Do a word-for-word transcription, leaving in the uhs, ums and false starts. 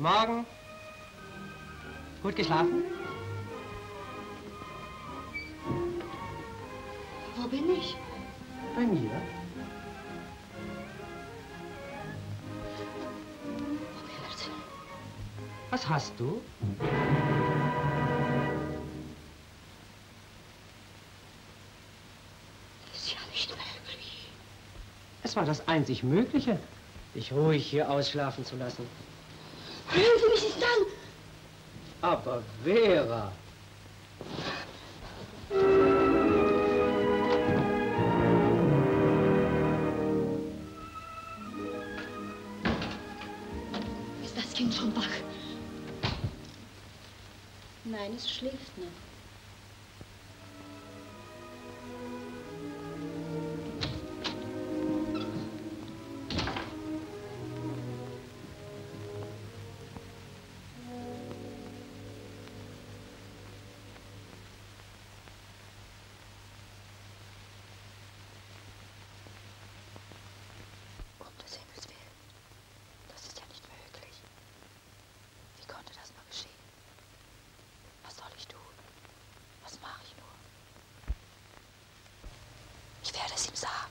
Morgen. Gut geschlafen? Wo bin ich? Bei mir. Robert. Was hast du? Das ist ja nicht möglich. Es war das einzig Mögliche, dich ruhig hier ausschlafen zu lassen. Hören Sie mich nicht an! Aber Vera... Ist das Kind schon wach? Nein, es schläft noch. Ich werde es ihm sagen.